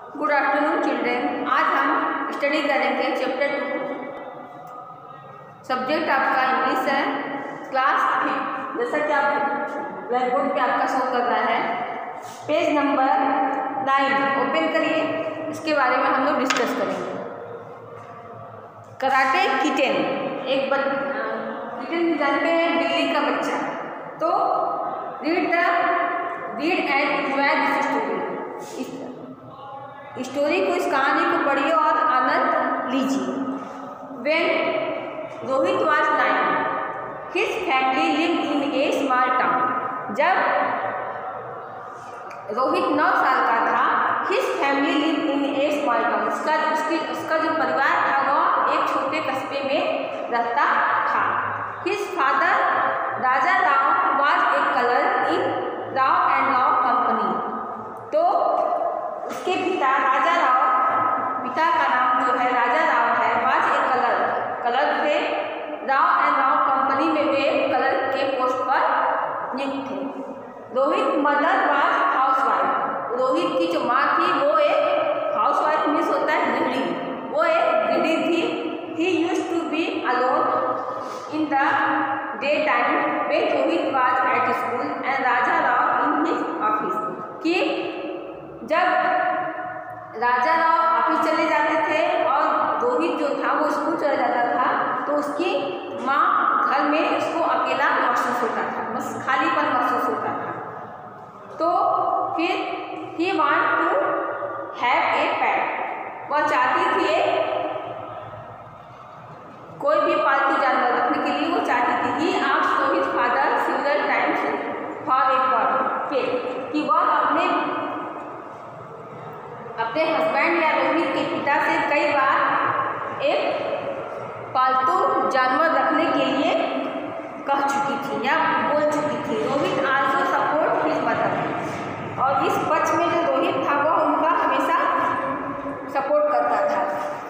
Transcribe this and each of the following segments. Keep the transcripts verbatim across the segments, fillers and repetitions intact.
Good afternoon children. आज हम study करेंगे चैप्टर टू। सब्जेक्ट आपका इंग्लिश है, क्लास फिफ्थ। जैसा कि आप ब्लैक बोर्ड पे आपका शो कर रहा है, पेज नंबर नाइन ओपन करिए। इसके बारे में हम लोग डिस्कस करेंगे। कराटे किटेन, एक किटेन जानते हैं, बिल्ली का बच्चा। तो read the read and enjoy this story. Story को, इस कहानी को पढ़िए और आनंद लीजिए। When Rohit was nine, his family lived in a small town. जब रोहित नौ साल का था, his family lived in a small town. उसका उसकी उसका जो परिवार था वह एक छोटे कस्बे में रहता था। His father Raja Rao was a clerk in Rao and Rao company. तो उसके पिता राजा राव, पिता का नाम जो है राजा राव है, वाज एक क्लर्क क्लर्क थे राव एंड राव कंपनी में। वे क्लर्क के पोस्ट पर नियुक्त थे। Rohit mother was housewife. Rohit की जो माँ थी वो एक हाउसवाइफ मीन्स होता है गृहिणी, वो एक गृहिणी थी। He used to be alone in the day time when Rohit was at school and Raja Rao in his office. कि जब राजा राव ऑफिस चले जाते थे और रोहित जो था वो स्कूल चला जाता था, तो उसकी माँ घर में उसको अकेला महसूस होता था, बस खालीपन महसूस होता था। तो फिर he want to have a pet. वह चाहती थी कोई भी पालतू जानवर रखने के लिए वो चाहती थी। He asked Rohit father several times for a pet, कि वह अपने अपने हस्बैंड या रोहित के पिता से कई बार एक पालतू जानवर रखने के लिए कह चुकी थी या बोल चुकी थी। Rohit also support his mother, और इस पक्ष में जो रोहित था वह उनका हमेशा सपोर्ट करता था।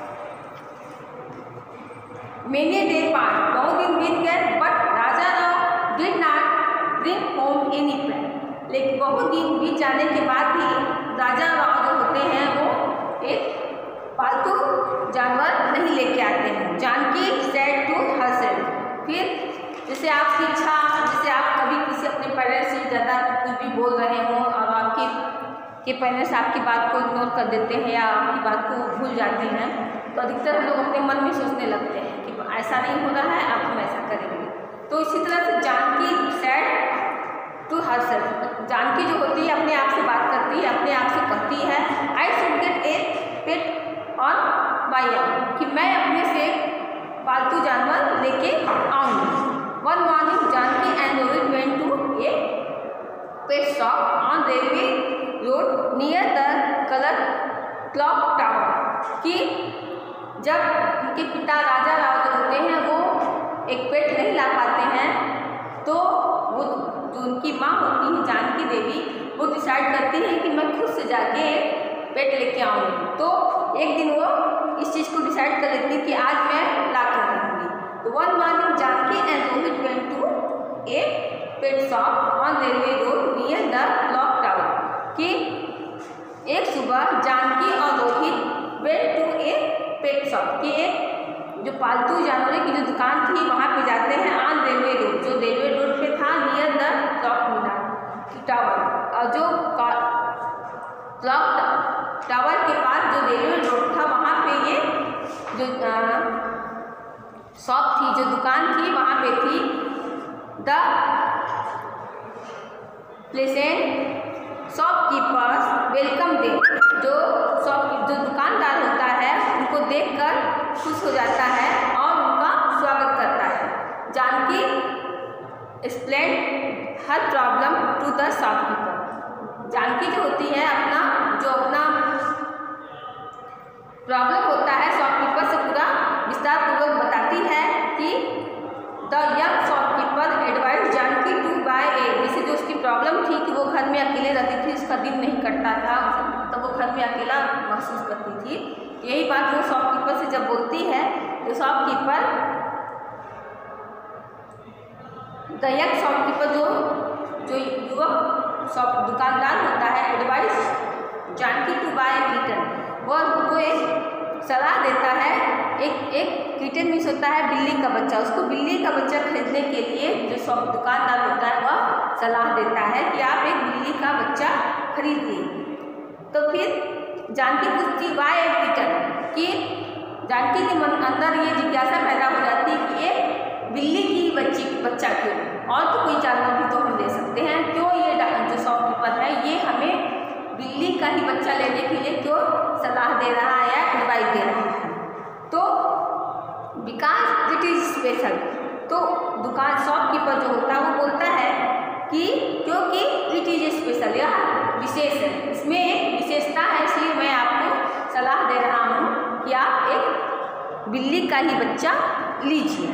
मेनी डे पास, बहुत दिन बीत गए, but Raja Rao did not bring home any pet. लेकिन बहुत दिन बीत जाने के बाद भी राजा राव जो होते हैं वो एक पालतू जानवर नहीं लेके आते हैं। Janaki said to herself. फिर जैसे आपकी इच्छा, जैसे आप कभी किसी अपने पेरेंट्स से ज़्यादा कुछ भी बोल रहे हों और आपके के पेरेंट्स आपकी बात को इग्नोर कर देते हैं या आपकी बात को भूल जाते हैं, तो अधिकतर हम लोग अपने मन में सोचने लगते हैं कि ऐसा नहीं हो रहा है, अब हम ऐसा करेंगे। तो इसी तरह से Janaki said to herself, Janaki जो होती है अपने आप से बात करती है, अपने आप से कहती है I should get a pet on my own, कि मैं अपने से पालतू जानवर लेके आऊँगी। One morning Janaki and Rohit went to a pet shop on railway road near the colour clock tower. कि जब उनके पिता राजा राव जो होते हैं वो एक पेट नहीं ला पाते हैं, तो वो जो उनकी माँ होती है जानकी देवी, वो डिसाइड करती है कि मैं खुद से जाके पेट लेके आऊँगी। तो एक दिन वो इस चीज़ को डिसाइड कर लेती कि आज मैं ला कर रहूँगी। तो one morning Janaki and Rohit went to a pet shop on railway road near the clock tower. कि एक सुबह जानकी और Rohit went to a pet shop, कि एक जो पालतू जानवरों की जो दुकान थी वहाँ पे जाते हैं ऑन रेलवे रोड, जो रेलवे रोड पे था नियर द क्लॉक टावर। और जो क्लॉक टावर के पास जो रेलवे रोड था वहाँ पे ये जो शॉप थी, जो दुकान थी, वहाँ पे थी the pleasant shopkeepers welcome they. जो शॉप जो दुकानदार होता है उनको देखकर खुश हो जाता है और उनका स्वागत करता है। Janaki explain her problem to the shopkeeper. Janaki जो होती है अपना जो अपना प्रॉब्लम होता है शॉपकीपर से पूरा विस्तार पूर्वक बताती है। कि the young shopkeeper advise Janaki to buy a, जैसे जो उसकी प्रॉब्लम थी कि वो घर में अकेले रहती थी, उसका दिन नहीं कटता था, तो वो घर में अकेला महसूस करती थी। यही बात वो शॉपकीपर से जब बोलती है तो शॉपकीपर द यंग शॉपकीपर जो जो युवक शॉप दुकानदार होता है advice Janaki to buy kitten, सलाह देता है, एक एक किटन मीन्स होता है बिल्ली का बच्चा, उसको बिल्ली का बच्चा खरीदने के लिए जो शॉप दुकानदार होता है वह सलाह देता है कि आप एक बिल्ली का बच्चा खरीदिए। तो फिर जानकी पूछती वाई ए किटन, कि जानकी के मन अंदर ये जिज्ञासा पैदा हो जाती है कि एक बिल्ली की बच्ची बच्चा क्यों, और तो कोई जानवर भी तो हम ले सकते हैं, क्यों ये जो शॉपकीपर है ये हमें बिल्ली का ही बच्चा लेने के लिए क्यों सलाह दे रहा है या एडवाइस दे रहा है। तो बिकॉज इट इज स्पेशल, तो दुकान शॉपकीपर जो होता है वो बोलता है कि क्योंकि इट इज स्पेशल, यह विशेष है, इसमें एक विशेषता है, इसलिए मैं आपको सलाह दे रहा हूँ कि आप एक बिल्ली का ही बच्चा लीजिए।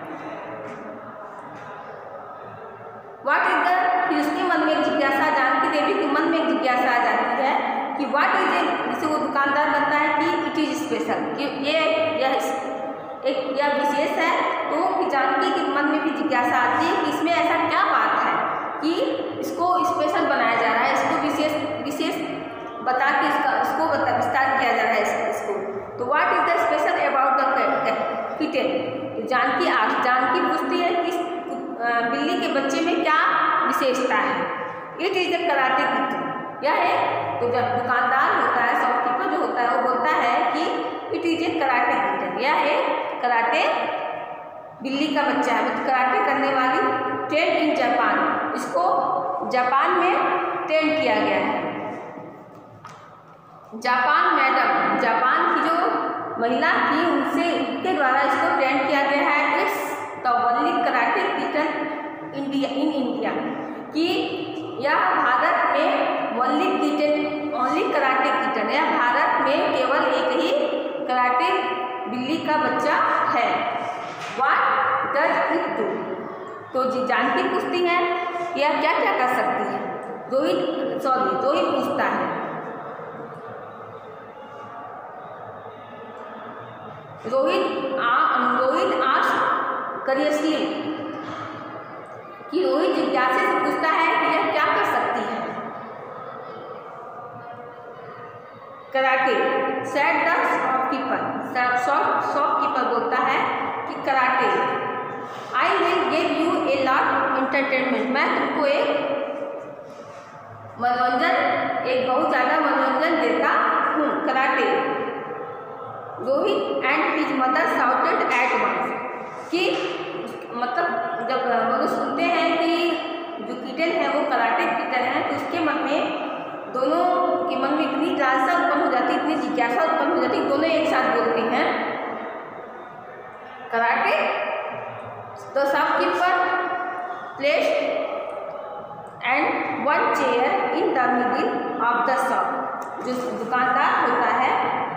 व्हाट इज द, फिर उसके मन में एक जिज्ञासा, जानकी देवी के मन में एक जिज्ञासा आ जाती है कि व्हाट इज ए, जिसे वो दुकानदार कहता है कि इट इज स्पेशल, कि ये यह एक यह विशेष है। तो फिर जानकी के मन में भी जिज्ञासा आती है कि इसमें ऐसा क्या बात है कि इसको स्पेशल बनाया जा रहा है, इसको विशेष विशेष बता के इसका इसको बता विस्तार किया जा रहा है इसको। तो what is the special about the kitten, तो जानकी आज जानकी पूछती है कि बिल्ली के बच्चे में क्या विशेषता है। It is a karate kitten, यह है, तो जब दुकानदार होता है शॉपकीपर जो होता है वो बोलता है कि it is a karate kitten, यह है कराटे बिल्ली का बच्चा है, मतलब कराटे करने वाली, ट्रेन इन जापान, इसको जापान में ट्रेन किया गया है। जापान मैडम, जापान की जो महिला थी उनसे उनके द्वारा इसको ट्रेन किया गया है। It's the only karate kitten India in India, कि यह भारत में only kitten only karate kitten, यह भारत में केवल एक ही कराटे बिल्ली का बच्चा है। व्हाट डज इट डू, तो जी जानकी पूछती है यह क्या क्या कर सकती है। रोहित सॉरी रोहित पूछता है, रोहित आ रोहित आस्क करियसली, कि रोहित जिज्ञासा से पूछता है कि यह क्या कर सकती है। Karate, said the shopkeeper, shopkeeper बोलता है कि karate, I will give you a lot entertainment, मैं तुमको एक मनोरंजन एक बहुत ज़्यादा मनोरंजन देता हूँ। Karate, Rohit and his mother shouted at once, कि मतलब जब वो लोग सुनते हैं कि जो किटन है वो कराटे किटन है, तो उसके मन में दोनों के मन में इतनी लालसा उत्पन्न हो जाती है, इतनी जिज्ञासा उत्पन्न हो जाती है, दोनों एक साथ बोलते हैं karate. The shopkeeper placed and one chair in the middle of the shop, जो दुकानदार होता है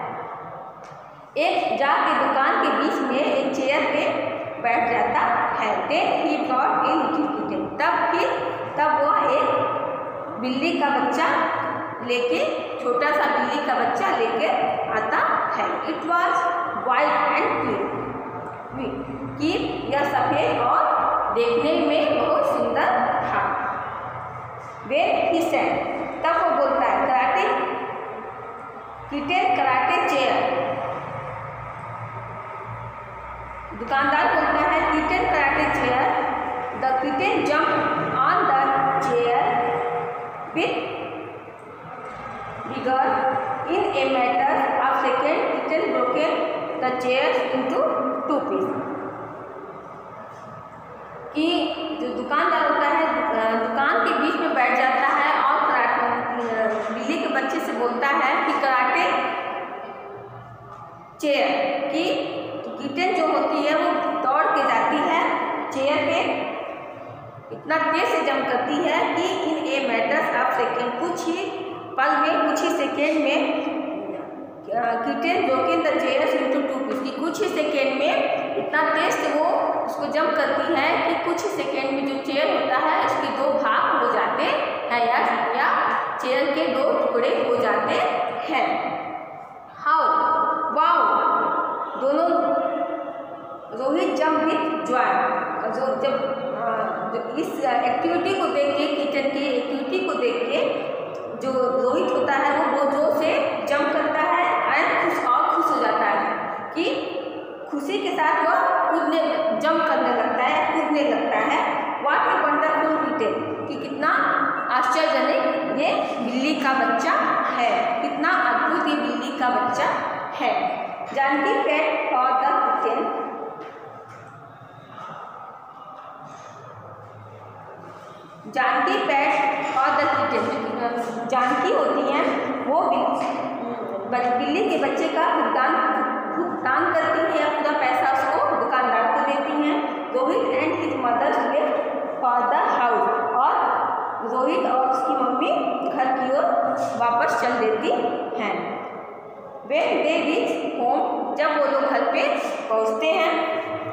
एक जाके दुकान के बीच में एक चेयर पे बैठ जाता है। Then he brought a little kitten, तब फिर तब वह एक बिल्ली का बच्चा लेके, छोटा सा बिल्ली का बच्चा लेके आता है। It was white and clean, कि यह सफ़ेद और देखने में बहुत सुंदर था। वेन ही सेड, तब वो बोलता है कराटे किटन कराटे चेयर, दुकानदार बोलता है kitten karate chair. The kitten jump on the chair with vigour in a matter of second, kitten broken the chair into two piece, कि जो दुकानदार होता है दुकान के बीच में बैठ जाता है और कराटे बिल्ली के बच्चे से बोलता है कि कराटे चेयर, कि किटन जो होती है वो दौड़ के जाती है चेयर पे, इतना तेज से जंप करती है कि in a matters of second, कुछ ही पल में कुछ ही सेकेंड में kitten broken the chair into two piece, की कुछ ही सेकेंड में इतना तेज से वो उसको जंप करती है कि कुछ ही सेकेंड में जो चेयर होता है उसके दो भाग हो जाते हैं, या, या चेयर के दो टुकड़े हो जाते हैं। हाउ वाओ, दोनों रोहित जंप विथ जॉय, जो जब जो इस एक्टिविटी को देख के, किचन की एक्टिविटी को देख के जो रोहित होता है वो बहुत जोर से जंप करता है एंड खुश और खुश हो जाता है। है। कितना अद्भुत ये बिल्ली का बच्चा है। Janaki pet for the kitten. Janaki pet और द किटन। जानकी होती हैं वो बिल्ली के बच्चे का भुगतान भुगतान करती हैं या पूरा पैसा उसको दुकानदार को देती हैं। Rohit and his mother left for the house. और रोहित और उसकी मम्मी घर की ओर वापस चल देती हैं। व्हेन दे रीच होम, जब वो लोग घर पे पहुँचते हैं,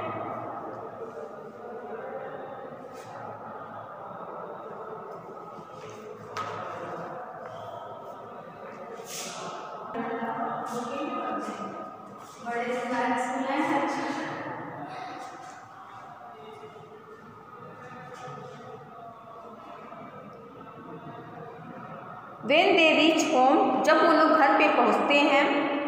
When they reach home, जब वो लोग घर पे पहुंचते हैं,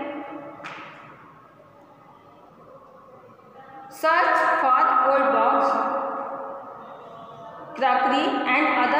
search for old box, crockery and other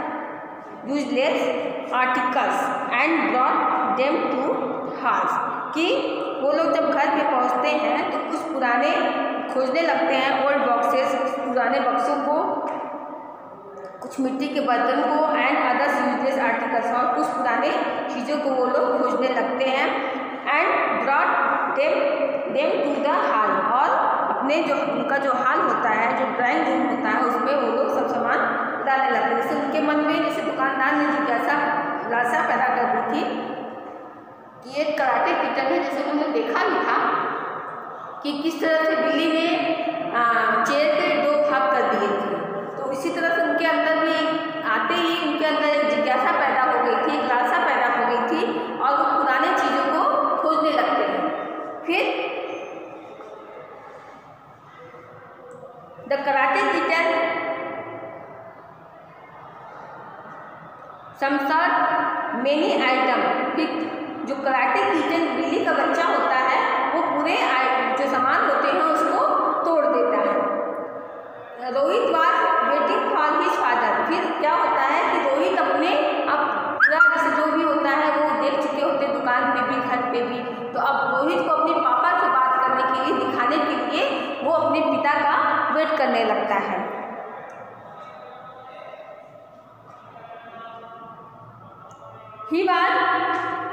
useless articles and brought them to house। कि वो लोग जब घर पे पहुंचते हैं तो कुछ पुराने खोजने लगते हैं, ओल्ड बॉक्सेस, पुराने बक्सों को, कुछ मिट्टी के बर्तन को, एंड अदर्स यूजलेस आर्टिकल्स, और कुछ पुराने चीज़ों को वो लोग खोजने लगते हैं। And brought them them to the hall, और अपने जो उनका जो हॉल होता है, जो ड्राइंग रूम होता है, उसमें वो लोग सब सामान डालने लगते हैं। जैसे उनके मन में, जैसे दुकानदार ने जिज्ञासा लालसा पैदा कर दी थी कि एक कराटे किटन है, जैसे उन्होंने देखा भी था कि किस तरह से बिल्ली ने चेयर के दो भाग कर दिए थे, तो इसी तरह से उनके अंदर भी आते ही उनके अंदर एक जिज्ञासा पैदा हो गई थी, एक लालसा पैदा हो गई थी, और वो पुराने चीज़ों को खोजने लगते हैं। फिर the karate kitten smashed many item. फिर जो कराटे किटन बिल्ली का बच्चा होता है वो पूरे जो सामान होते हैं उसको तोड़ देता है। Rohit was waiting for his father. फिर क्या होता है कि रोहित अपने अब पूरा जैसे जो भी होता है वो देख चुके होते हैं, दुकान पे भी, घर पे भी, तो अब रोहित को अपने पापा से बात करने के लिए, दिखाने के लिए वो अपने पिता का वेट करने लगता है। He was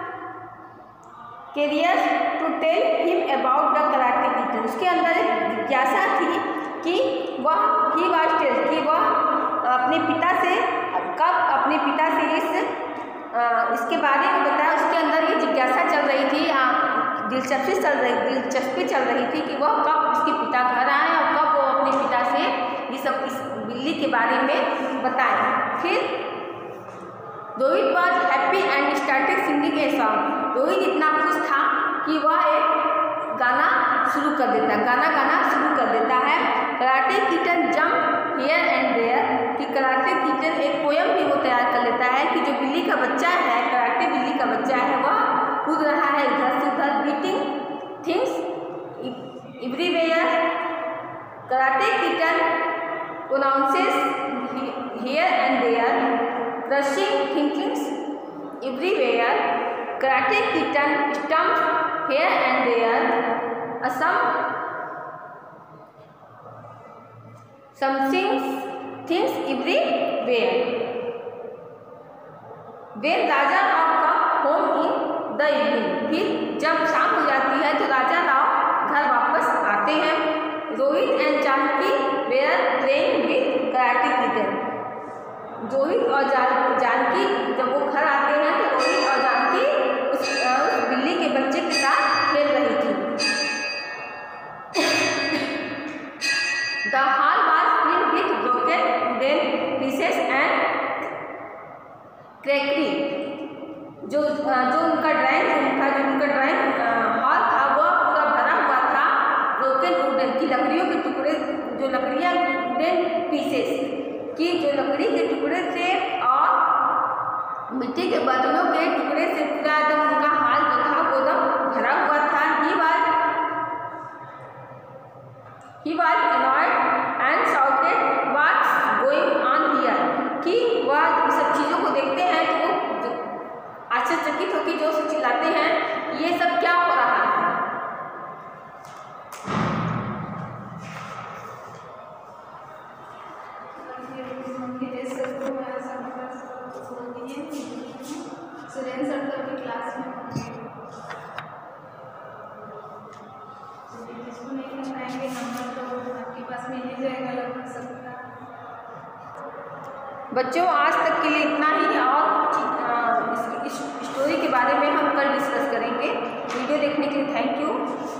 curious to tell him about the karate kitten. उसके अंदर एक जिज्ञासा थी कि वह ही वाज टेल कि वह अपने पिता से कब अपने पिता से इस आ, इसके बारे में बताया। उसके अंदर ये जिज्ञासा चल रही थी, दिलचस्पी चल रही दिलचस्पी चल रही थी कि वह कब उसके पिता घर आए और कब वो अपने पिता से ये सब इस बिल्ली के बारे में बताए। फिर Rohit was happy and started singing a song. Rohit इतना खुश था कि वह एक गाना शुरू कर देता गाना गाना शुरू कर देता है। Karate kitten jump here and there, कि कराटे किटन एक पोयम भी वो तैयार कर लेता है कि जो बिल्ली का बच्चा है, कराटे बिल्ली का बच्चा है, वह कूद रहा है इधर से उधर, beating things everywhere. Karate kitten pronounces here and there, crushing thinkings everywhere. Karate kitten stump here and there, awesome something things everywhere. When Raja Rao come home in the evening. फिर जब शाम हो जाती है तो राजा राव घर वापस आते हैं। Rohit and Janaki were playing with karate kitten. Rohit और जान, जानकी जब वो घर आते हैं तो रोहित और जानकी उस, उस बिल्ली के बच्चे के साथ खेल रही थी। The hall was filled with broken wooden pieces and crockery. जो जो उनका ड्राइंग रूम था, जो उनका ड्राइंग हॉल था, वह पूरा भरा हुआ था ब्रोकन वुडन की लकड़ियों के टुकड़े, जो लकड़ियाँ वुडन पीसेस कि जो लकड़ी के टुकड़े से और मिट्टी के बर्तनों के टुकड़े से पूरा एकदम उनका हाल जो था वो एकदम भरा हुआ था। He was he was annoyed and shouted what's going on here, कि वह सब चीज़ों को देखते हैं तो वो आश्चर्यचकित की जोर से चिल्लाते हैं, ये सब क्या हो रहा है? बच्चों आज तक के लिए इतना ही, और इस स्टोरी के बारे में हम कल डिस्कस करेंगे। वीडियो देखने के लिए थैंक यू।